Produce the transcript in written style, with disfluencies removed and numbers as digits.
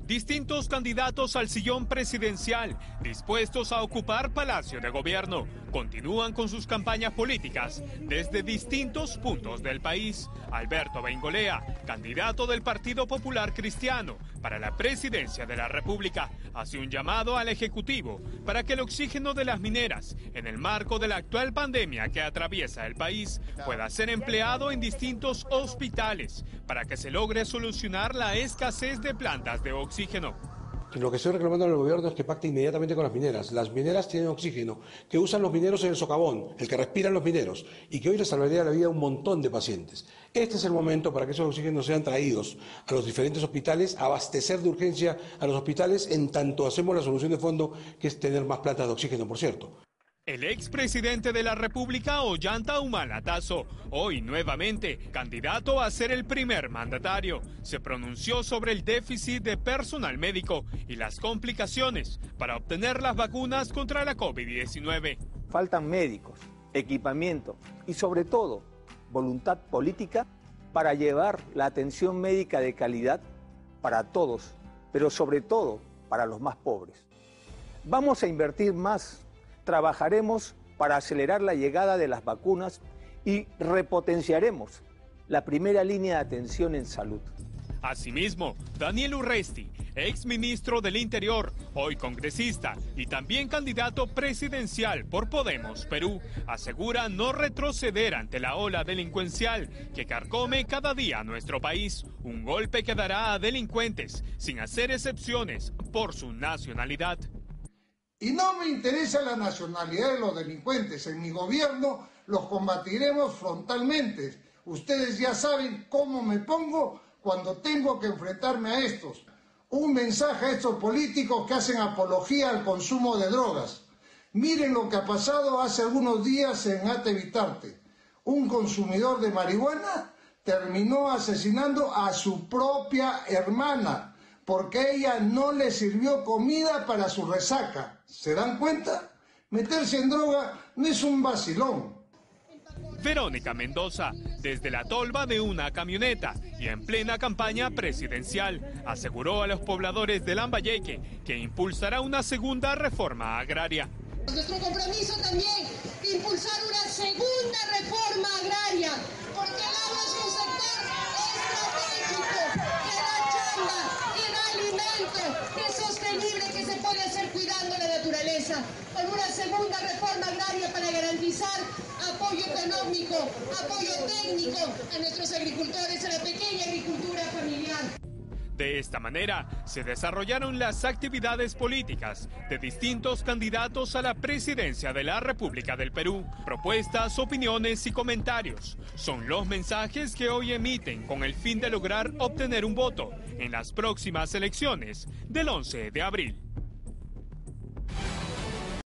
Distintos candidatos al sillón presidencial, dispuestos a ocupar Palacio de Gobierno, continúan con sus campañas políticas desde distintos puntos del país. Alberto Bengolea, candidato del Partido Popular Cristiano para la presidencia de la República, hace un llamado al Ejecutivo para que el oxígeno de las mineras, en el marco de la actual pandemia que atraviesa el país, pueda ser empleado en distintos hospitales para que se logre solucionar la escasez de plantas de oxígeno. Lo que estoy reclamando al gobierno es que pacte inmediatamente con las mineras. Las mineras tienen oxígeno, que usan los mineros en el socavón, el que respiran los mineros, y que hoy les salvaría la vida a un montón de pacientes. Este es el momento para que esos oxígenos sean traídos a los diferentes hospitales, abastecer de urgencia a los hospitales, en tanto hacemos la solución de fondo, que es tener más plantas de oxígeno, por cierto. El expresidente de la República, Ollanta Humala Tazo, hoy nuevamente candidato a ser el primer mandatario, se pronunció sobre el déficit de personal médico y las complicaciones para obtener las vacunas contra la COVID-19. Faltan médicos, equipamiento y sobre todo voluntad política para llevar la atención médica de calidad para todos, pero sobre todo para los más pobres. Vamos a invertir más. Trabajaremos para acelerar la llegada de las vacunas y repotenciaremos la primera línea de atención en salud. Asimismo, Daniel Urresti, exministro del Interior, hoy congresista y también candidato presidencial por Podemos Perú, asegura no retroceder ante la ola delincuencial que carcome cada día a nuestro país, un golpe que dará a delincuentes sin hacer excepciones por su nacionalidad. Y no me interesa la nacionalidad de los delincuentes. En mi gobierno los combatiremos frontalmente. Ustedes ya saben cómo me pongo cuando tengo que enfrentarme a estos. Un mensaje a estos políticos que hacen apología al consumo de drogas. Miren lo que ha pasado hace algunos días en Atevitarte. Un consumidor de marihuana terminó asesinando a su propia hermana, porque ella no le sirvió comida para su resaca. ¿Se dan cuenta? Meterse en droga no es un vacilón. Verónica Mendoza, desde la tolva de una camioneta y en plena campaña presidencial, aseguró a los pobladores de Lambayeque que impulsará una segunda reforma agraria. Nuestro compromiso también de impulsar una segunda reforma agraria, porque el agua es un sector estratégico que da chamba, que da alimento, que es sostenible, que se puede hacer cuidando la naturaleza, con una segunda reforma agraria para garantizar apoyo económico, apoyo técnico a nuestros agricultores, a la pequeña agricultura familiar. De esta manera, se desarrollaron las actividades políticas de distintos candidatos a la presidencia de la República del Perú. Propuestas, opiniones y comentarios son los mensajes que hoy emiten con el fin de lograr obtener un voto en las próximas elecciones del 11 de abril.